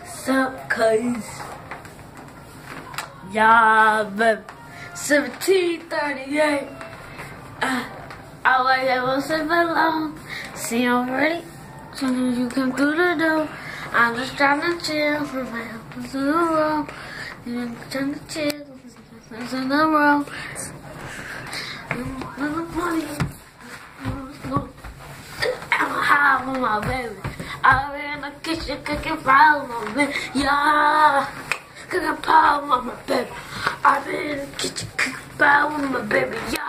Sup, cuz? Yeah, baby. 17:38. I like it was so long. See, I'm ready. So you come through the door. I'm just trying to chill for my helpers in the room. I'm trying to chill. There's in the room. I'm high with my baby. I'm in the kitchen cooking fries with my baby. Yeah, cooking pie with my baby. I'm in the kitchen cooking fries with my baby. Yeah.